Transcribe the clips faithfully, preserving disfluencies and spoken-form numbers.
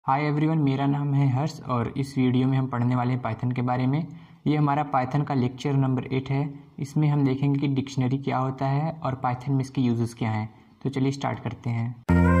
Hi everyone, मेरा नाम है हर्ष और इस वीडियो में हम पढ़ने वाले हैं पाइथन के बारे में। ये हमारा पाइथन का लेक्चर नंबर एट है। इसमें हम देखेंगे कि डिक्शनरी क्या होता है और पाइथन में इसके यूजेस क्या हैं। तो चलिए स्टार्ट करते हैं।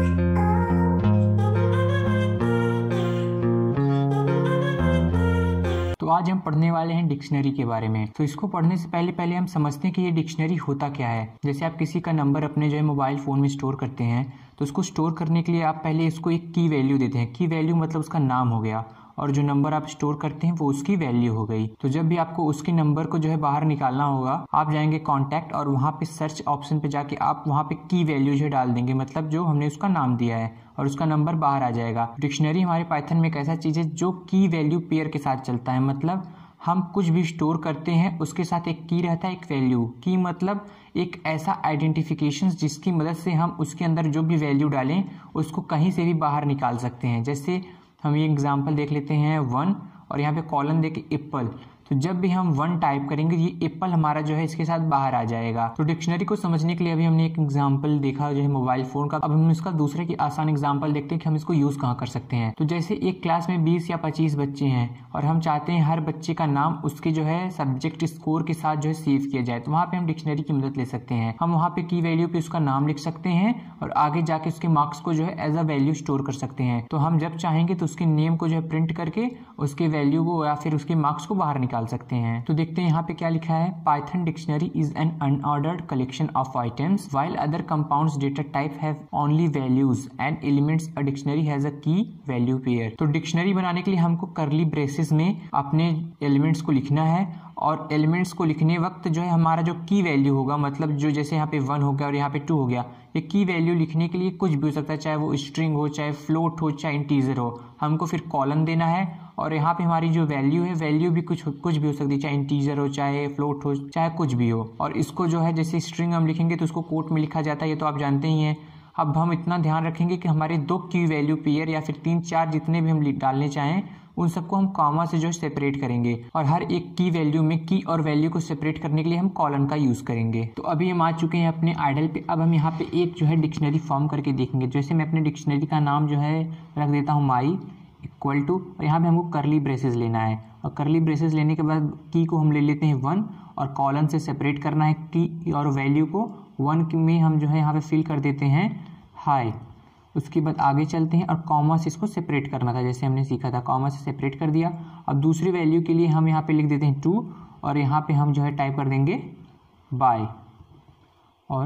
तो आज हम पढ़ने वाले हैं डिक्शनरी के बारे में। तो इसको पढ़ने से पहले पहले हम समझते हैं कि ये डिक्शनरी होता क्या है। जैसे आप किसी का नंबर अपने जो है मोबाइल फ़ोन में स्टोर करते हैं, तो उसको स्टोर करने के लिए आप पहले इसको एक की वैल्यू देते हैं। की वैल्यू मतलब उसका नाम हो गया, और जो नंबर आप स्टोर करते हैं वो उसकी वैल्यू हो गई। तो जब भी आपको उसके नंबर को जो है बाहर निकालना होगा, आप जाएंगे कॉन्टैक्ट और वहाँ पे सर्च ऑप्शन पे जाके आप वहाँ पे की वैल्यू जो डाल देंगे, मतलब जो हमने उसका नाम दिया है, और उसका नंबर बाहर आ जाएगा। डिक्शनरी हमारे पाइथन में एक ऐसा चीज़ है जो की वैल्यू पेयर के साथ चलता है। मतलब हम कुछ भी स्टोर करते हैं उसके साथ एक की रहता है, एक वैल्यू। की मतलब एक ऐसा आइडेंटिफिकेशन जिसकी मदद से हम उसके अंदर जो भी वैल्यू डालें उसको कहीं से भी बाहर निकाल सकते हैं। जैसे हम ये एग्जांपल देख लेते हैं वन, और यहाँ पे कॉलन देके एप्पल। तो जब भी हम वन टाइप करेंगे ये एप्पल हमारा जो है इसके साथ बाहर आ जाएगा। तो डिक्शनरी को समझने के लिए अभी हमने एक एग्जांपल देखा जो है मोबाइल फोन का। अब हम इसका दूसरे की आसान एग्जांपल देखते हैं कि हम इसको यूज कहाँ कर सकते हैं। तो जैसे एक क्लास में बीस या पच्चीस बच्चे हैं और हम चाहते हैं हर बच्चे का नाम उसके जो है सब्जेक्ट स्कोर के साथ जो है सेव किया जाए, तो वहाँ पे हम डिक्शनरी की मदद ले सकते हैं। हम वहाँ पे की वैल्यू पे उसका नाम लिख सकते हैं और आगे जाके उसके मार्क्स को जो है एज अ वैल्यू स्टोर कर सकते हैं। तो हम जब चाहेंगे तो उसके नेम को जो है प्रिंट करके उसके वैल्यू को या फिर उसके मार्क्स को बाहर निकाल सकते हैं। तो देखते हैं यहाँ पे क्या लिखा है। Python dictionary is an unordered collection of items while other compounds data type have only values and elements. A dictionary has a key value pair. तो डिक्शनरी बनाने के लिए हमको करली ब्रेसेस में अपने एलिमेंट्स को लिखना है, और एलिमेंट्स को लिखने वक्त जो है हमारा जो की वैल्यू होगा, मतलब जो जैसे यहाँ पे वन हो गया और यहाँ पे टू हो गया, ये की वैल्यू लिखने के लिए कुछ भी हो सकता है, चाहे वो स्ट्रिंग हो, चाहे फ्लोट हो, चाहे इंटीजर हो। हमको फिर कॉलन देना है, और यहाँ पे हमारी जो वैल्यू है वैल्यू भी कुछ कुछ भी हो सकती है, चाहे इंटीजर हो, चाहे फ्लोट हो, चाहे कुछ भी हो। और इसको जो है जैसे स्ट्रिंग हम लिखेंगे तो उसको कोट में लिखा जाता है, ये तो आप जानते ही हैं। अब हम इतना ध्यान रखेंगे कि हमारे दो की वैल्यू पेयर या फिर तीन चार जितने भी हम डालने चाहें उन सबको हम कॉमा से जो है सेपरेट करेंगे, और हर एक की वैल्यू में की और वैल्यू को सेपरेट करने के लिए हम कॉलन का यूज करेंगे। तो अभी हम आ चुके हैं अपने आइडल पे। अब हम यहाँ पे एक जो है डिक्शनरी फॉर्म करके देखेंगे। जैसे मैं अपने डिक्शनरी का नाम जो है रख देता हूँ माई इक्वल टू, और यहाँ पे हमको करली ब्रेसेस लेना है, और करली ब्रेसेस लेने के बाद की को हम ले लेते हैं वन, और कॉलन से सेपरेट करना है की और वैल्यू को। वन में हम जो है यहाँ पे फिल कर देते हैं हाई। उसके बाद आगे चलते हैं और कॉमा से इसको सेपरेट करना था, जैसे हमने सीखा था, कॉमा से सेपरेट कर दिया। अब दूसरी वैल्यू के लिए हम यहाँ पे लिख देते हैं टू, और यहाँ पे हम जो है टाइप कर देंगे बाय, और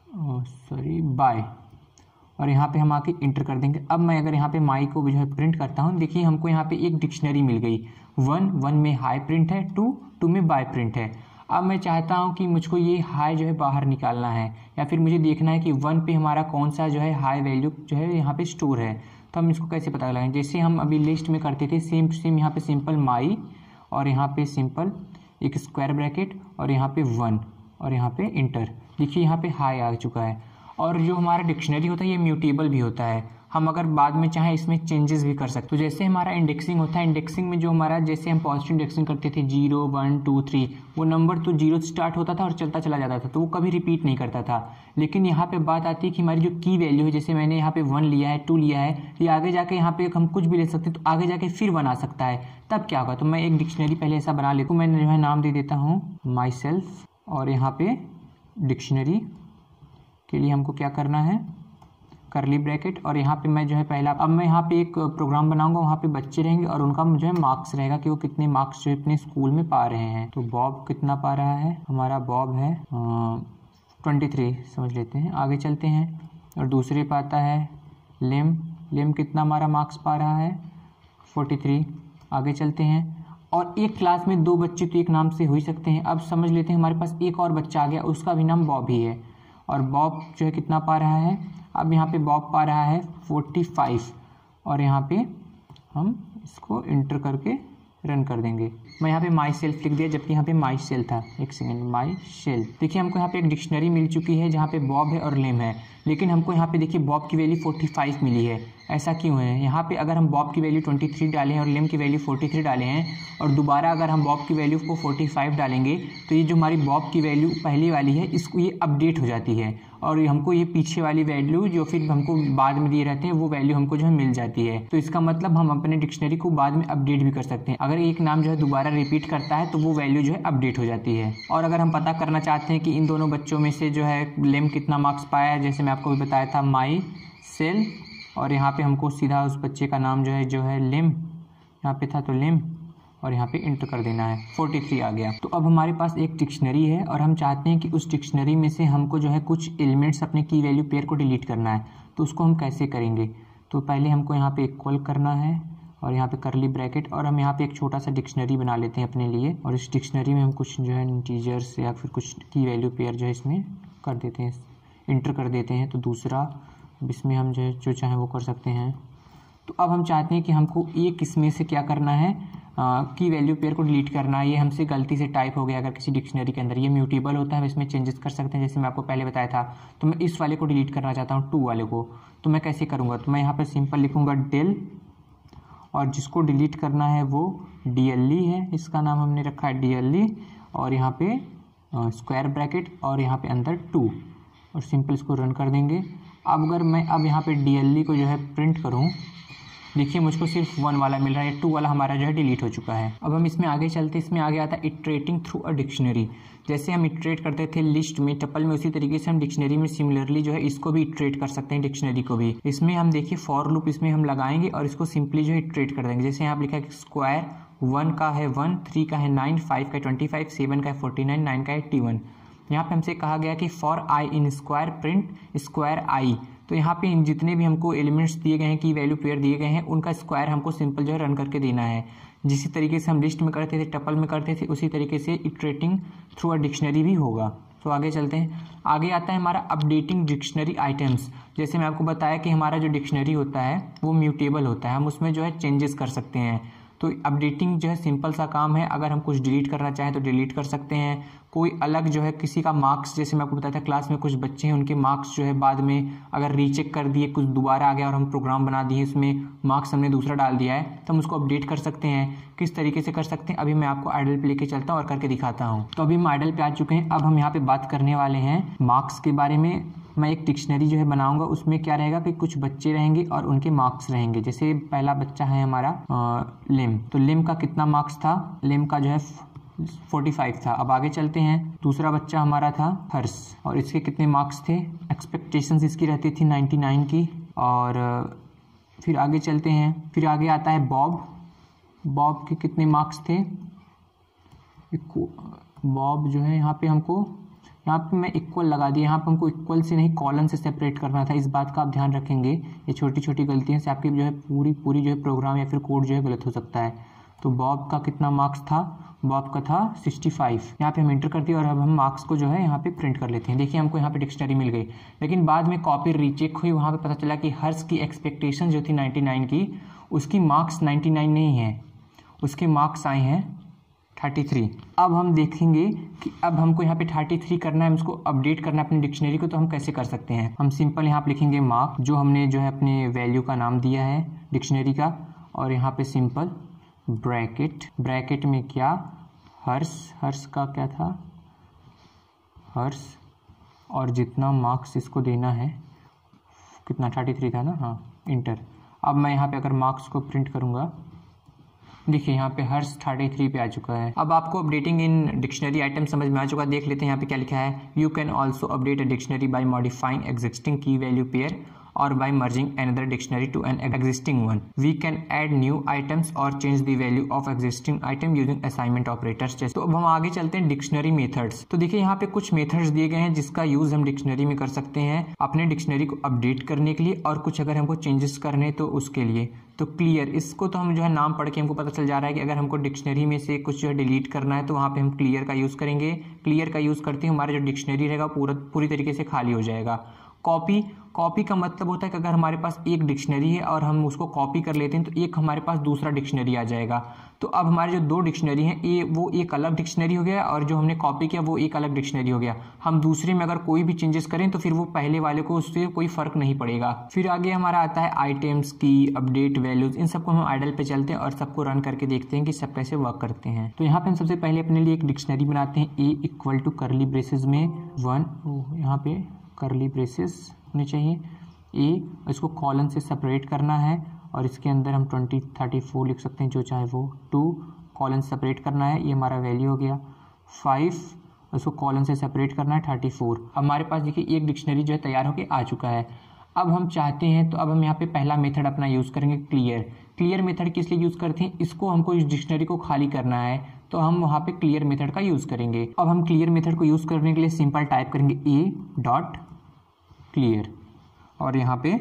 सॉरी बाय, और यहाँ पे हम आके इंटर कर देंगे। अब मैं अगर यहाँ पे माई को जो है प्रिंट करता हूँ, देखिए हमको यहाँ पे एक डिक्शनरी मिल गई। वन वन में हाई प्रिंट है, टू टू में बाय प्रिंट है। अब मैं चाहता हूँ कि मुझको ये हाई जो है बाहर निकालना है, या फिर मुझे देखना है कि वन पे हमारा कौन सा जो है हाई वैल्यू जो है यहाँ पे स्टोर है। तो हम इसको कैसे पता लगाएंगे? जैसे हम अभी लिस्ट में करते थे सेम सेम यहाँ पे सिंपल माई, और यहाँ पे सिंपल एक स्क्वायर ब्रैकेट, और यहाँ पे वन, और यहाँ पे इंटर। देखिए यहाँ पे हाई आ चुका है। और जो हमारा डिक्शनरी होता है ये म्यूटेबल भी होता है, हम अगर बाद में चाहें इसमें चेंजेस भी कर सकते। तो जैसे हमारा इंडेक्सिंग होता है, इंडेक्सिंग में जो हमारा जैसे हम पॉजिटिव इंडेक्सिंग करते थे जीरो वन टू थ्री, वो नंबर तो जीरो से स्टार्ट होता था और चलता चला जाता था, तो वो कभी रिपीट नहीं करता था। लेकिन यहाँ पे बात आती है कि हमारी जो की वैल्यू है, जैसे मैंने यहाँ पे वन लिया है, टू लिया है, ये आगे जाके यहाँ पे हम कुछ भी ले सकते हैं, तो आगे जाके फिर वन आ सकता है। तब क्या होगा? तो मैं एक डिक्शनरी पहले ऐसा बना लेता हूँ। मैंने जो है नाम दे देता हूँ माई सेल्फ, और यहाँ पे डिक्शनरी के लिए हमको क्या करना है, करली ब्रैकेट, और यहाँ पे मैं जो है पहला, अब मैं यहाँ पे एक प्रोग्राम बनाऊंगा, वहाँ पे बच्चे रहेंगे और उनका जो है मार्क्स रहेगा कि वो कितने मार्क्स जो है अपने स्कूल में पा रहे हैं। तो बॉब कितना पा रहा है? हमारा बॉब है ट्वेंटी थ्री समझ लेते हैं। आगे चलते हैं, और दूसरे पे आता है लेम। लेम कितना हमारा मार्क्स पा रहा है? Forty three. आगे चलते हैं, और एक क्लास में दो बच्चे तो एक नाम से हो ही सकते हैं। अब समझ लेते हैं हमारे पास एक और बच्चा आ गया, उसका भी नाम बॉब ही है, और बॉब जो है कितना पा रहा है? अब यहाँ पे बॉब पा रहा है फोर्टी फाइव, और यहाँ पे हम इसको इंटर करके रन कर देंगे। मैं यहाँ पे माई सेल्फ लिख दिया, जबकि यहाँ पे माई सेल था। एक सेकेंड, माई सेल्फ। देखिए हमको यहाँ पे एक डिक्शनरी मिल चुकी है जहाँ पे बॉब है और लेम है। लेकिन हमको यहाँ पे देखिए बॉब की वैल्यू पैंतालीस मिली है। ऐसा क्यों है? यहाँ पे अगर हम बॉब की वैल्यू तेईस डाले हैं और लिम की वैल्यू तैंतालीस डाले हैं और दोबारा अगर हम बॉब की वैल्यू को पैंतालीस डालेंगे तो ये जो हमारी बॉब की वैल्यू पहली वाली है इसको ये अपडेट हो जाती है और हमको ये पीछे वाली वैल्यू जो फिर हमको बाद में दिए रहते हैं वो वैल्यू हमको जो है मिल जाती है। तो इसका मतलब हम अपने डिक्शनरी को बाद में अपडेट भी कर सकते हैं। अगर एक नाम जो है दोबारा रिपीट करता है तो वो वैल्यू जो है अपडेट हो जाती है। और अगर हम पता करना चाहते हैं कि इन दोनों बच्चों में से जो है लिम कितना मार्क्स पाया है, जैसे मैं आपको भी बताया था माई सेल, और यहाँ पे हमको सीधा उस बच्चे का नाम जो है जो है लिम, यहाँ पे था तो लिम, और यहाँ पे इंटर कर देना है, तैंतालीस आ गया। तो अब हमारे पास एक डिक्शनरी है और हम चाहते हैं कि उस डिक्शनरी में से हमको जो है कुछ एलिमेंट्स अपने की वैल्यू पेयर को डिलीट करना है। तो उसको हम कैसे करेंगे? तो पहले हमको यहाँ पे इक्वल करना है और यहाँ पे करली ब्रैकेट, और हम यहाँ पे एक छोटा सा डिक्शनरी बना लेते हैं अपने लिए, और इस डिक्शनरी में हम कुछ जो है इंटीजर्स या फिर कुछ की वैल्यू पेयर जो है इसमें कर देते हैं, इंटर कर देते हैं। तो दूसरा इसमें हम जो है जो चाहें वो कर सकते हैं। तो अब हम चाहते हैं कि हमको एक इसमें से क्या करना है, की वैल्यू पेयर को डिलीट करना है। ये हमसे गलती से टाइप हो गया अगर किसी डिक्शनरी के अंदर, ये म्यूटेबल होता है, हम इसमें चेंजेस कर सकते हैं जैसे मैं आपको पहले बताया था। तो मैं इस वाले को डिलीट करना चाहता हूँ, टू वाले को, तो मैं कैसे करूँगा? तो मैं यहाँ पर सिंपल लिखूँगा डेल, और जिसको डिलीट करना है वो डी एल ई है, इसका नाम हमने रखा है डी एल ई, और यहाँ पे स्क्वायर ब्रैकेट और यहाँ पे अंदर टू, और सिंपल इसको रन कर देंगे। अब अगर मैं अब यहाँ पे डी एल ई को जो है प्रिंट करूँ, देखिए मुझको सिर्फ वन वाला मिल रहा है, टू वाला हमारा जो है डिलीट हो चुका है। अब हम इसमें आगे चलते, इसमें आगे आता है इटरेटिंग थ्रू अ डिक्शनरी। जैसे हम इटरेट करते थे लिस्ट में, टपल में, उसी तरीके से हम डिक्शनरी में सिमिलरली जो है इसको भी इटरेट कर सकते हैं, डिक्शनरी को भी। इसमें हम देखिए फॉर लूप इसमें हम लगाएंगे और इसको सिंपली जो है इटरेट कर देंगे। जैसे यहाँ लिखा है स्क्वायर, वन का है वन, थ्री का है नाइन, फाइव का ट्वेंटी फाइव, सेवन का है फोर्टी नाइन, नाइन का है एट्टी वन। यहाँ पे हमसे कहा गया कि for I in square print square I. तो यहाँ पे इन जितने भी हमको एलिमेंट्स दिए गए हैं, की वैल्यू पेयर दिए गए हैं, उनका स्क्वायर हमको सिंपल जो है रन करके देना है। जिस तरीके से हम लिस्ट में करते थे, टपल में करते थे, उसी तरीके से इटरेटिंग थ्रू अ डिक्शनरी भी होगा। तो आगे चलते हैं, आगे आता है हमारा अपडेटिंग डिक्शनरी आइटम्स। जैसे मैं आपको बताया कि हमारा जो डिक्शनरी होता है वो म्यूटेबल होता है, हम उसमें जो है चेंजेस कर सकते हैं। तो अपडेटिंग जो है सिंपल सा काम है, अगर हम कुछ डिलीट करना चाहें तो डिलीट कर सकते हैं। कोई अलग जो है किसी का मार्क्स, जैसे मैं आपको बताया था क्लास में कुछ बच्चे हैं उनके मार्क्स जो है बाद में अगर रीचेक कर दिए, कुछ दोबारा आ गया और हम प्रोग्राम बना दिए, इसमें मार्क्स हमने दूसरा डाल दिया है, तो हम उसको अपडेट कर सकते हैं। किस तरीके से कर सकते हैं अभी मैं आपको आइडल पे लेके चलता हूँ और करके दिखाता हूँ। तो अभी हम आइडल पे आ चुके हैं। अब हम यहाँ पे बात करने वाले हैं मार्क्स के बारे में। मैं एक डिक्शनरी जो है बनाऊंगा, उसमें क्या रहेगा कि कुछ बच्चे रहेंगे और उनके मार्क्स रहेंगे। जैसे पहला बच्चा है हमारा आ, लिम, तो लिम का कितना मार्क्स था? लिम का जो है पैंतालीस था। अब आगे चलते हैं, दूसरा बच्चा हमारा था हर्ष, और इसके कितने मार्क्स थे? एक्सपेक्टेशंस इसकी रहती थी निन्यानवे की। और फिर आगे चलते हैं, फिर आगे आता है बॉब। बॉब के कितने मार्क्स थे? बॉब जो है यहाँ पे हमको, यहाँ पे मैं इक्वल लगा दिया, यहाँ पे हमको इक्वल से नहीं कॉलन से सेपरेट करना था। इस बात का आप ध्यान रखेंगे, ये छोटी छोटी गलतियों से आपकी जो है पूरी पूरी जो है प्रोग्राम या फिर कोड जो है गलत हो सकता है। तो बॉब का कितना मार्क्स था? बॉब का था पैंसठ। यहाँ पे हम एंटर कर दिए और अब हम मार्क्स को जो है यहाँ पे प्रिंट कर लेते हैं। देखिए हमको यहाँ पे डिक्शनरी मिल गई, लेकिन बाद में कॉपी रीचेक हुई, वहाँ पे पता चला कि हर्ष की एक्सपेक्टेशन जो थी निन्यानवे की, उसकी मार्क्स निन्यानवे नहीं है, उसके मार्क्स आए हैं तैंतीस। अब हम देखेंगे कि अब हमको यहाँ पे तैंतीस करना है, उसको अपडेट करना है अपनी डिक्शनरी को। तो हम कैसे कर सकते हैं? हम सिंपल यहाँ पे लिखेंगे मार्क, जो हमने जो है अपने वैल्यू का नाम दिया है डिक्शनरी का, और यहाँ पे सिंपल ब्रैकेट, ब्रैकेट में क्या? हर्ष, हर्ष का क्या था? हर्ष, और जितना मार्क्स इसको देना है, कितना तैंतीस था ना, हाँ, इंटर। अब मैं यहाँ पे अगर मार्क्स को प्रिंट करूँगा, देखिए यहाँ पे हर्ष तैंतीस पे आ चुका है। अब आपको अपडेटिंग इन डिक्शनरी आइटम समझ में आ चुका है। देख लेते हैं यहाँ पे क्या लिखा है। You can also update a dictionary by modifying existing key value pair or by merging another dictionary to an existing one. We can add new items or change the value of existing item using assignment operators. तो अब हम आगे चलते हैं dictionary methods. तो देखिए यहाँ पे कुछ मेथड्स दिए गए हैं जिसका यूज हम डिक्शनरी में कर सकते हैं अपने डिक्शनरी को अपडेट करने के लिए, और कुछ अगर हमको चेंजेस करने तो उसके लिए। तो क्लियर, इसको तो हम जो है नाम पढ़ के हमको पता चल जा रहा है कि अगर हमको डिक्शनरी में से कुछ जो है डिलीट करना है तो वहाँ पे हम क्लियर का यूज करेंगे। क्लियर का यूज करते हैं हमारा जो डिक्शनरी रहेगा पूरा पूरी तरीके से खाली हो जाएगा। कॉपी, कॉपी का मतलब होता है कि अगर हमारे पास एक डिक्शनरी है और हम उसको कॉपी कर लेते हैं तो एक हमारे पास दूसरा डिक्शनरी आ जाएगा। तो अब हमारे जो दो डिक्शनरी हैं ये वो एक अलग डिक्शनरी हो गया और जो हमने कॉपी किया वो एक अलग डिक्शनरी हो गया। हम दूसरे में अगर कोई भी चेंजेस करें तो फिर वो पहले वाले को उससे कोई फर्क नहीं पड़ेगा। फिर आगे हमारा आता है आइटम्स की, अपडेट, वैल्यूज। इन सबको हम आइडल पे चलते हैं और सबको रन करके देखते हैं कि सब कैसे वर्क करते हैं। तो यहाँ पे हम सबसे पहले अपने लिए एक डिक्शनरी बनाते हैं, A equal to curly braces में वन, यहाँ पे करली ब्रेसेस होने चाहिए, ए, इसको कॉलन से सेपरेट करना है और इसके अंदर हम ट्वेंटी थर्टी फोर लिख सकते हैं, जो चाहे वो, टू कॉलन सेपरेट करना है, ये हमारा वैल्यू हो गया, फाइव इसको कॉलन से सेपरेट करना है, थर्टी फोर। हमारे पास देखिए एक डिक्शनरी जो है तैयार होकर आ चुका है। अब हम चाहते हैं तो अब हम यहाँ पे पहला मेथड अपना यूज़ करेंगे, क्लियर। क्लियर मेथड किस लिए यूज़ करते हैं, इसको हमको इस डिक्शनरी को खाली करना है तो हम वहाँ पे क्लियर मेथड का यूज़ करेंगे। अब हम क्लियर मेथड को यूज़ करने के लिए सिंपल टाइप करेंगे ए डॉट क्लियर और यहाँ पे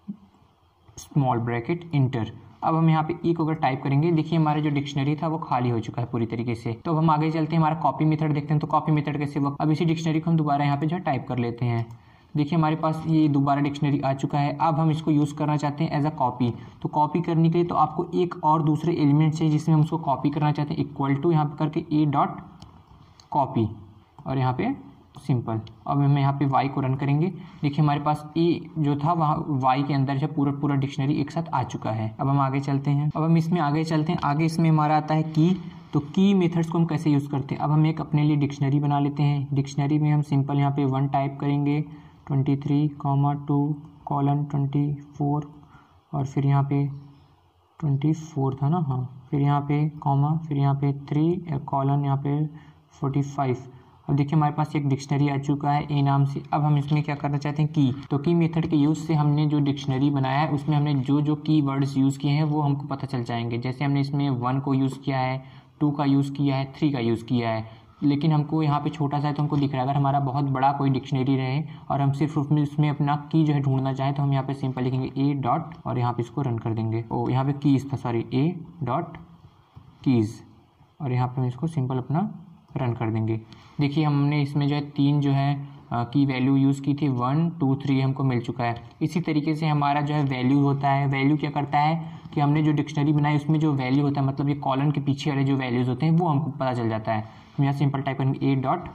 स्मॉल ब्रैकेट इंटर। अब हम यहाँ पे ए को अगर टाइप करेंगे, देखिए हमारा जो डिक्शनरी था वो खाली हो चुका है पूरी तरीके से। तो अब हम आगे चलते हैं, हमारा कॉपी मेथड देखते हैं। तो कॉपी मेथड कैसे वर्क, अब इसी डिक्शनरी को हम दोबारा यहाँ पे जो है टाइप कर लेते हैं। देखिए हमारे पास ये दोबारा डिक्शनरी आ चुका है। अब हम इसको यूज़ करना चाहते हैं एज अ कॉपी। तो कॉपी करने के लिए तो आपको एक और दूसरे एलिमेंट चाहिए जिसमें हम उसको कॉपी करना चाहते हैं, इक्वल टू यहाँ पे करके ए डॉट कॉपी और यहाँ पे सिंपल। अब हम यहाँ पे y को रन करेंगे, देखिए हमारे पास ए जो था वहाँ y के अंदर जो पूरा पूरा डिक्शनरी एक साथ आ चुका है। अब हम आगे चलते हैं, अब हम इसमें आगे चलते हैं। आगे इसमें हमारा आता है की। तो की मेथड्स को हम कैसे यूज़ करते हैं, अब हम एक अपने लिए डिक्शनरी बना लेते हैं। डिक्शनरी में हम सिंपल यहाँ पे वन टाइप करेंगे, twenty three comma two colon twenty four और फिर यहाँ पे ट्वेंटी फोर था ना, हाँ, फिर यहाँ पे कॉमा, फिर यहाँ पे थ्री कॉलन यहाँ पे फोर्टी फाइव। अब देखिए हमारे पास एक डिक्शनरी आ चुका है ए नाम से। अब हम इसमें क्या करना चाहते हैं, की। तो की मेथड के यूज़ से हमने जो डिक्शनरी बनाया है उसमें हमने जो जो की वर्ड्स यूज़ किए हैं वो हमको पता चल जाएंगे। जैसे हमने इसमें वन को यूज़ किया है, टू का यूज़ किया है, थ्री का यूज़ किया है, लेकिन हमको यहाँ पे छोटा सा है तो हमको दिख रहा है। अगर हमारा बहुत बड़ा कोई डिक्शनरी रहे और हम सिर्फ उसमें उसमें अपना की जो है ढूंढना चाहें तो हम यहाँ पे सिंपल लिखेंगे ए डॉट और यहाँ पे इसको रन कर देंगे। ओ यहाँ पे कीज़ था, सॉरी, ए डॉट कीज़ और यहाँ पे हम इसको सिंपल अपना रन कर देंगे। देखिए हमने इसमें जो है तीन जो है की वैल्यू यूज़ की थी, वन टू थ्री हमको मिल चुका है। इसी तरीके से हमारा जो है वैल्यू होता है, वैल्यू क्या करता है कि हमने जो डिक्शनरी बनाई उसमें जो वैल्यू होता है, मतलब ये कॉलन के पीछे वाले जो वैल्यूज़ होते हैं वो हमको पता चल जाता है। हम यहाँ सिंपल टाइप करेंगे ए डॉट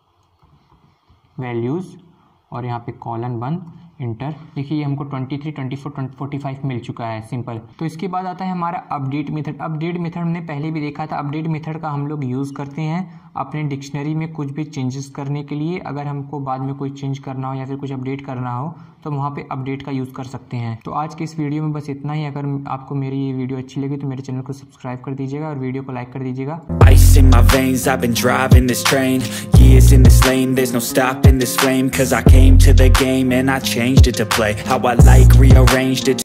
वैल्यूज़ और यहाँ पे कॉलन वन इंटर। देखिए ये हमको twenty three, twenty four, twenty forty five मिल चुका है, सिंपल। तो इसके बाद आता है हमारा अपडेट मेथड। अपडेट मेथड हमने पहले भी देखा था। अपडेट मेथड का हम लोग यूज़ करते हैं अपने डिक्शनरी में कुछ भी चेंजेस करने के लिए। अगर हमको बाद में कोई चेंज करना हो या फिर कुछ अपडेट करना हो तो वहाँ पे अपडेट का यूज़ कर सकते हैं। तो आज के इस वीडियो में बस इतना ही। अगर आपको मेरी ये वीडियो अच्छी लगी तो मेरे चैनल को सब्सक्राइब कर दीजिएगा और वीडियो को लाइक कर दीजिएगा। Ice in my veins, I've been driving this train, years in this lane, there's no stopping this flame, cause I came to the game and I changed it to play how I like, rearranged it